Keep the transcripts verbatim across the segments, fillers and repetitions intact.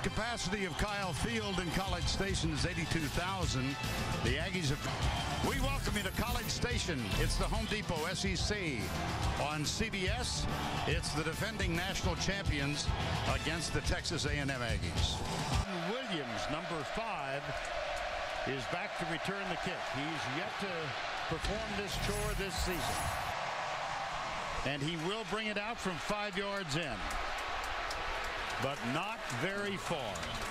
capacity of Kyle Field in College Station is eighty-two thousand. The Aggies have... We welcome you to College Station. It's the Home Depot S E C. On C B S, it's the defending national champions against the Texas A and M Aggies. Williams, number five, is back to return the kick. He's yet to perform this chore this season. And he will bring it out from five yards in. But not very far.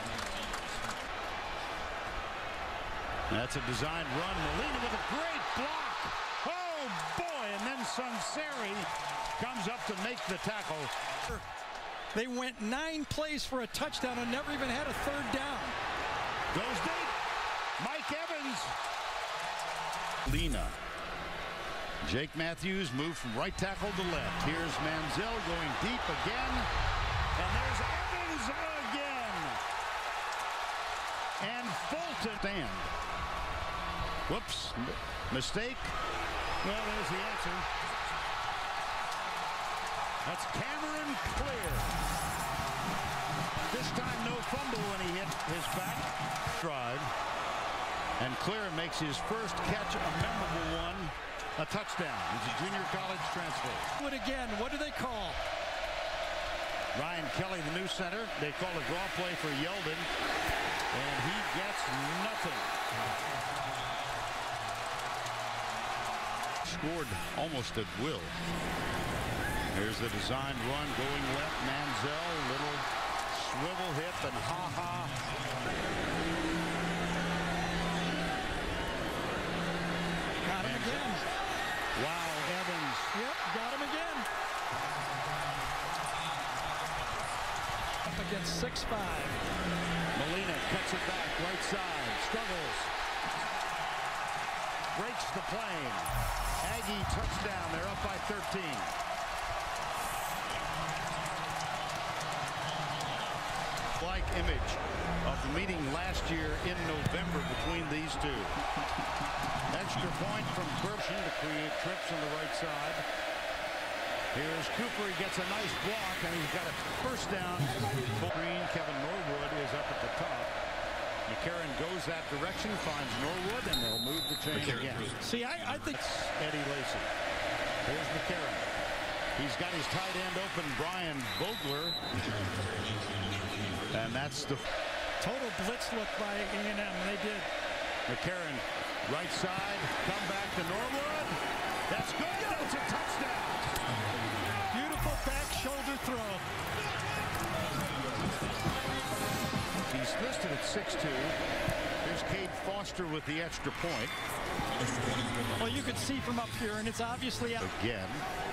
That's a designed run. Molina with a great block. Oh, boy. And then Sunseri comes up to make the tackle. They went nine plays for a touchdown and never even had a third down. Goes deep. Mike Evans. Lena. Jake Matthews moved from right tackle to left. Here's Manziel going deep again. And there's Evans again. And Fulton stand. Whoops. Mistake. Well, there's the answer. That's Cameron Clear. This time no fumble when he hit his back. Drive. And Clear makes his first catch, a memorable one, a touchdown. He's a junior college transfer. What again? What do they call? Ryan Kelly, the new center. They call a draw play for Yeldon, and he gets nothing. Scored almost at will. Here's the designed run going left. Manziel, little swivel hip and ha-ha. Got him again. Wow, Evans. Yep, got him again. Up against six five. Molina cuts it back, right side, struggles. Breaks the plane. Aggie touchdown, they're up by thirteen. Like image of the meeting last year in November between these two. Extra point from Bershon to create trips on the right side. Here's Cooper. He gets a nice block, and he's got a first down. Green, Kevin Norwood is up at the top. McCarron goes that direction, finds Norwood, and they'll move the chain again. See, I, I think it's Eddie Lacy. Here's McCarron. He's got his tight end open, Brian Vogler. And that's the total blitz look by A and M. They did. McCarron, right side, come back to Norwood. That's good. That's a touchdown. Beautiful back shoulder throw. He's listed at six two. There's Cade Foster with the extra point. Well, you could see from up here, and it's obviously out. Again.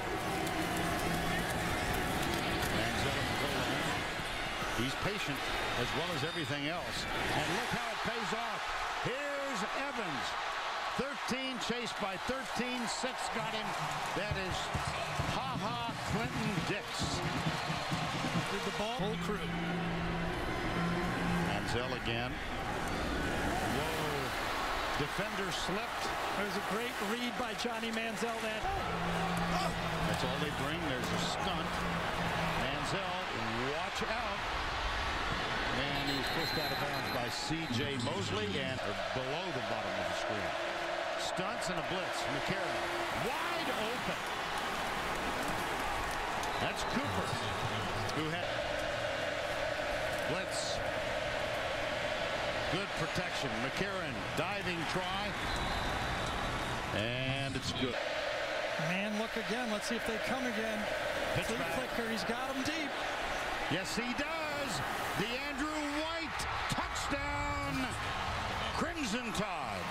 He's patient as well as everything else. And look how it pays off. Here's Evans. thirteen chased by thirteen. Six got him. That is Ha-Ha Clinton Dix. Did the ball whole crew. Manziel again. Whoa. Defender slipped. There's a great read by Johnny Manziel. That. That's all they bring. There's a stunt. Manziel, watch out. And he was pushed out of bounds by C J Mosley and below the bottom of the screen. Stunts and a blitz. McCarron wide open. That's Cooper, who had blitz. Good protection. McCarron diving try. And it's good. Man, look again. Let's see if they come again. Flea flicker. He's got him deep. Yes, he does. DeAndrew White, touchdown, Crimson Tide.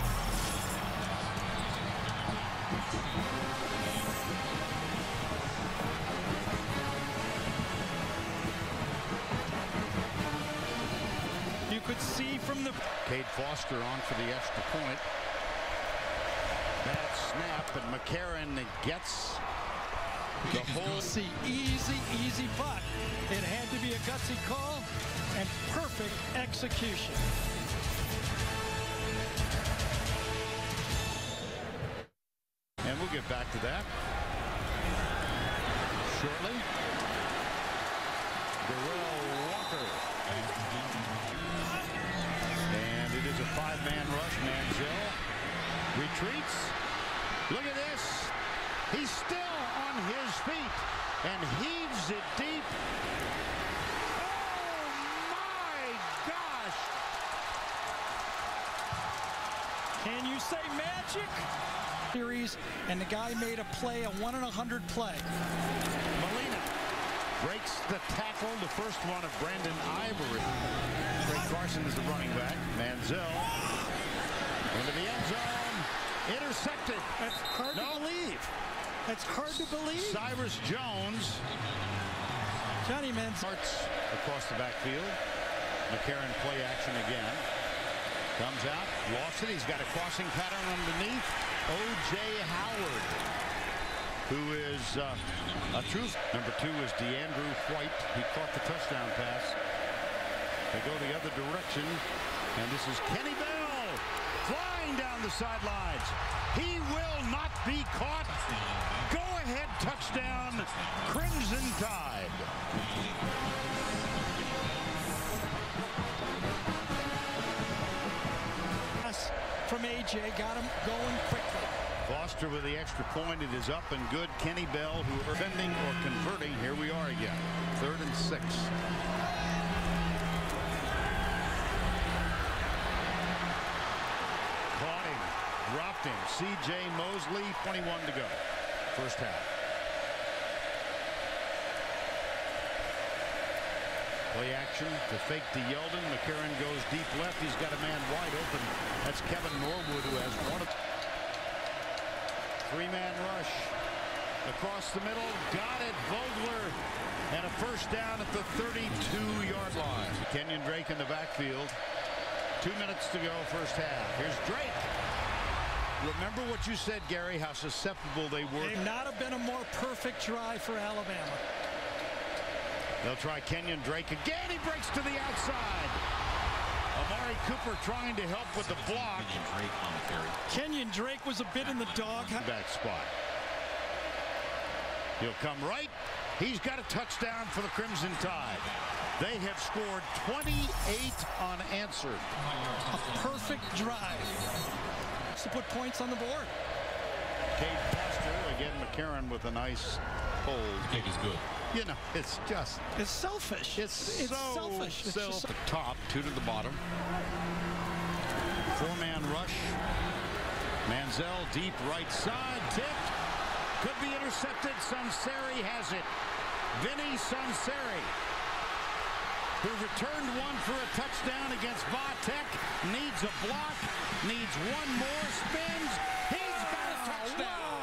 You could see from the... Cade Foster on for the extra point. Bad snap, and McCarron gets the whole... See, easy, easy putt. It had to be a gutsy call and perfect execution. And we'll get back to that shortly. Darrell Walker Retreats. Look at this. He's still on his feet and heaves it deep. Oh, my gosh. Can you say magic? Series, and the guy made a play, a one in a hundred play. Molina breaks the tackle, the first one of Brandon Ivory. Greg Carson is the running back. Manziel into the end zone. Intercepted. That's hard no. to believe. That's hard to believe. Cyrus Jones. Johnny Manziel Starts across the backfield. McCarron play action again. Comes out, lost it. He's got a crossing pattern underneath. O J Howard, who is uh, a truth. Number two is DeAndrew White. He caught the touchdown pass. They go the other direction, and this is Kenny Bell flying down the sidelines. He will not be caught. Go-ahead touchdown, Crimson Tide. From A J, got him going quickly. Foster with the extra point. It is up and good. Kenny Bell, who are bending or converting. Here we are again. Third and six. Caught him. Dropped him. C J Mosley, twenty-one to go. First half. Play action to fake to Yeldon. McCarron goes deep left. He's got a man wide open. That's Kevin Norwood, who has one of three-man rush across the middle. Got it. Vogler, and a first down at the thirty-two yard line. Kenyon Drake in the backfield. Two minutes to go, first half. Here's Drake. Remember what you said, Gary, how susceptible they were. They've not have been a more perfect drive for Alabama. They'll try Kenyon Drake again. He breaks to the outside. Amari Cooper trying to help with the block. Kenyon Drake was a bit in the dog. Back spot. He'll come right. He's got a touchdown for the Crimson Tide. They have scored twenty-eight unanswered. A perfect drive to put points on the board. Cade Pastor, again McCarron with a nice hold. The kick is good. You know, it's just... It's selfish. It's, it's so selfish. It's self just... the top, two to the bottom. Four-man rush. Manziel deep right side. Tipped. Could be intercepted. Sunseri has it. Vinny Sunseri, who returned one for a touchdown against Vatek, needs a block, needs one more, spins. He's got a touchdown. Wow.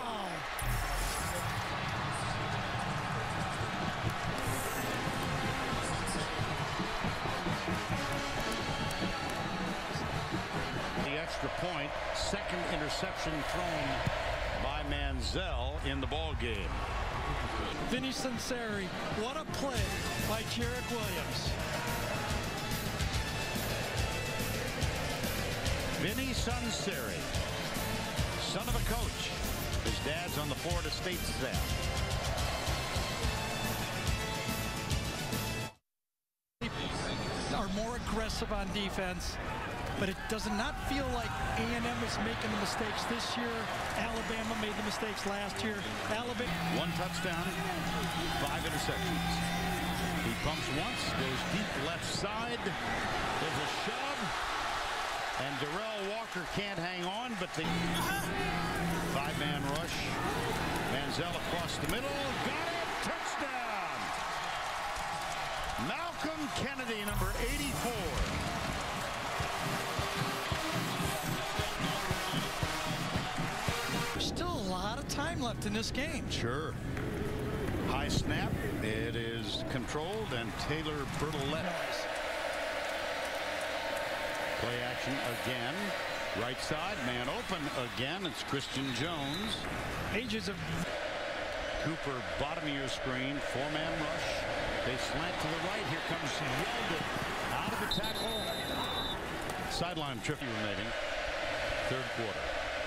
Point, second interception thrown by Manziel in the ball game. Vinny Sunseri, what a play by Jarek Williams. Vinny Sunseri, son of a coach. His dad's on the Florida State staff. Are more aggressive on defense. But it does not feel like A and M is making the mistakes this year. Alabama made the mistakes last year. Alabama. One touchdown, five interceptions. He pumps once, goes deep left side. There's a shove. And Darrell Walker can't hang on, but the five-man rush. Manziel across the middle. Got it. Touchdown. Malcolm Kennedy, number eighty-four. Time left in this game. Sure. High snap. It is controlled, and Taylor Bertolette. Play action again. Right side, man open again. It's Christian Jones. Ages of Cooper, bottom of your screen. Four-man rush. They slant to the right. Here comes Yeldon. Out of the tackle. Sideline trip remaining. Third quarter.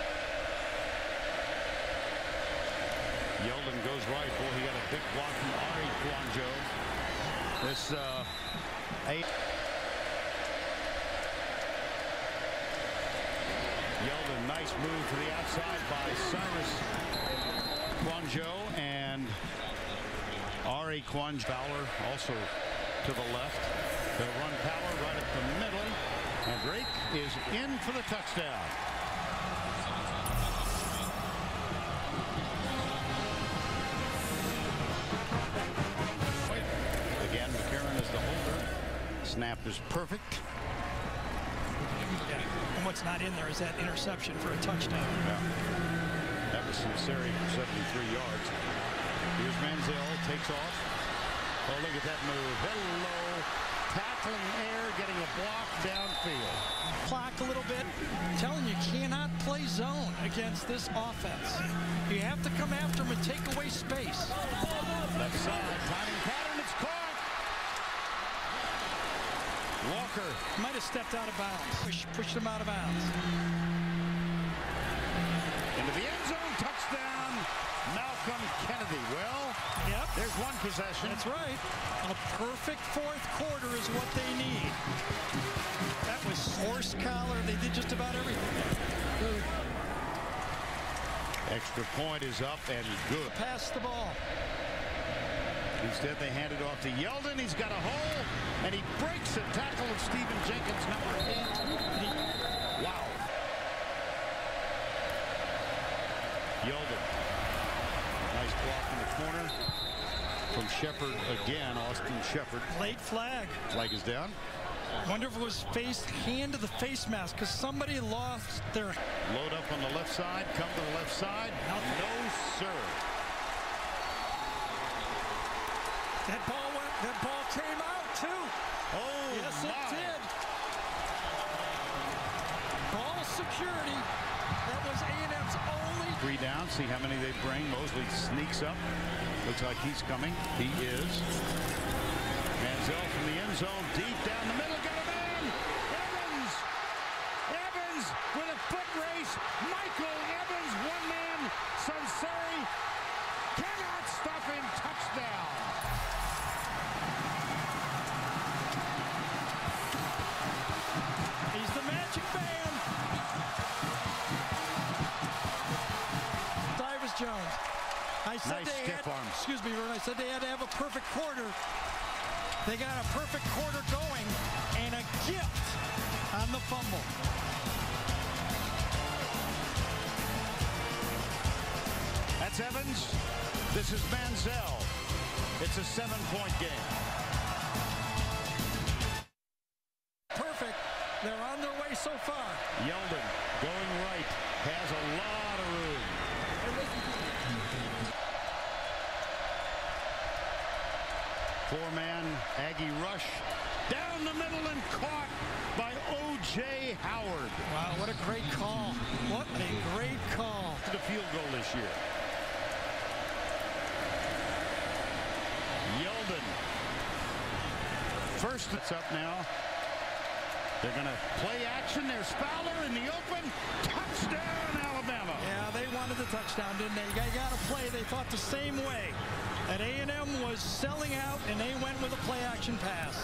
Yeldon goes right. Boy, he got a big block from Ari Kouandjio. This uh, eight. Yeldon, nice move to the outside by Cyrus Kouandjio and Ari Kouandjio. Fowler also to the left. They'll run Power right up the middle. And Drake is in for the touchdown. Again, McCarron is the holder. Snap is perfect. Yeah. And what's not in there is that interception for a touchdown. Yeah. That was sincere for seventy-three yards. Here's Manziel, takes off. Oh, look at that move. Hello. Tackling air, getting a block downfield. Clock a little bit. I'm telling you, cannot play zone against this offense. You have to come after him and take away space. Left side, timing pattern, it's caught. Walker. Might have stepped out of bounds. Push, pushed him out of bounds. Into the end zone, touchdown, Malcolm Kennedy. Well, yep. There's one possession. That's right. A perfect fourth quarter is what they need. That was horse collar. They did just about everything. Extra point is up and good. Pass the ball. Instead, they hand it off to Yeldon. He's got a hole, and he breaks a tackle of Stephen Jenkins, number eight. Wow. Yeldon. Nice block in the corner from Shepard again. Austin Shepard. Late flag. Flag is down. Wonder if it was face hand to the face mask because somebody lost their. Load up on the left side. Come to the left side. No, sir. That ball went. That ball came out too. Oh, yes, my. it did. Ball security. That was A and M's only. Three down. See how many they bring. Mosley sneaks up. Looks like he's coming. He is. Manziel from the end zone, deep down the middle. Got a man. Evans. Evans with a foot race. Michael Evans, one man. Sunseri cannot stop him. Touchdown. He's the magic man. Davis Jones. I said Nice they stiff had, arm. excuse me, Vern, I said they had to have a perfect quarter. They got a perfect quarter going and a gift on the fumble. That's Evans. This is Manziel. It's a seven-point game. Perfect. They're on their way so far. Yeldon going right. Has a lot of room. Four-man Aggie rush down the middle and caught by O J Howard. Wow, what a great call. What a great call. To the field goal this year. Yeldon. First, it's up now. They're going to play action. There's Fowler in the open. Touchdown, Alabama. Yeah, they wanted the touchdown, didn't they? They got to play. They thought the same way. And A and M was selling out, and they went with a play-action pass.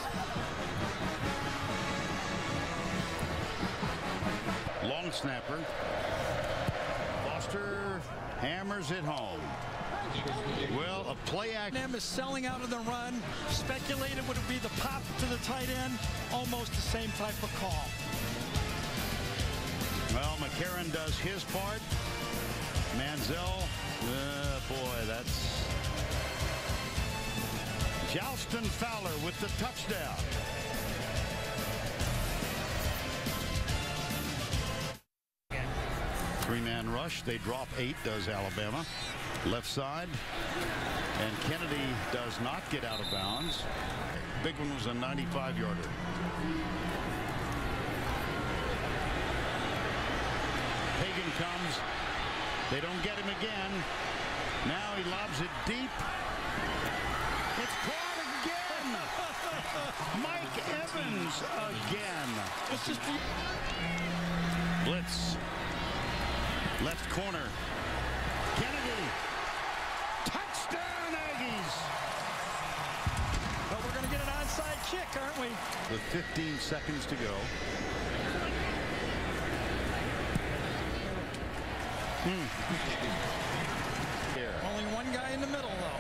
Long snapper. Foster hammers it home. Well, a play action. A and M is selling out of the run. Speculated would it be the pop to the tight end. Almost the same type of call. Well, McCarron does his part. Manziel, uh, boy, that's... Jalston Fowler with the touchdown. Three-man rush. They drop eight, does Alabama. Left side. And Kennedy does not get out of bounds. Big one was a ninety-five yarder. Hagan comes. They don't get him again. Now he lobs it deep. It's caught again. Mike Evans again. It's just Blitz. Left corner. Kennedy. Touchdown, Aggies. But we're going to get an onside kick, aren't we? With fifteen seconds to go. Here. Only one guy in the middle, though.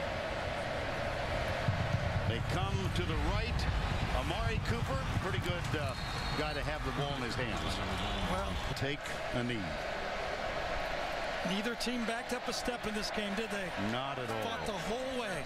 They come to the right. Amari Cooper, pretty good uh, guy to have the ball in his hands. Well, take a knee. Neither team backed up a step in this game, did they? Not at all. Fought the whole way.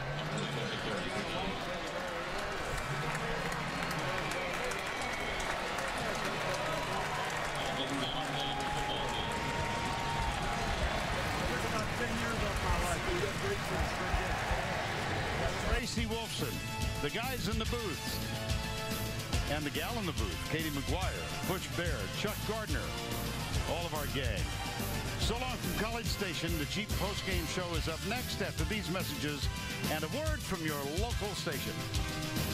Tracy Wolfson, the guys in the booth, and the gal in the booth, Katie McGuire, Bush Baird, Chuck Gardner, all of our gang. So long from College Station. The Jeep postgame show is up next after these messages and a word from your local station.